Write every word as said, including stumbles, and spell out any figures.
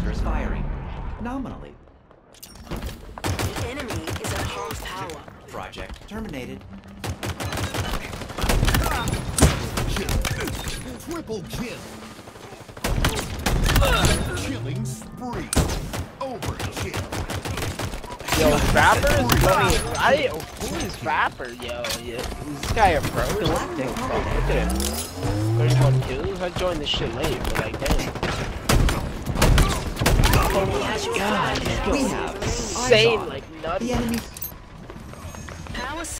monitors firing. Nominally. The enemy is at half power. Project terminated. Triple kill. Killing spree. Overkill. Yo, Vapor is going. I who is Vapor, yo? Yeah, is this guy a pro or something? Oh, look at him. thirty-one kills. I joined this shit late, but like, damn. Oh my god, this We is have insane, eyes on. like nutty. The enemy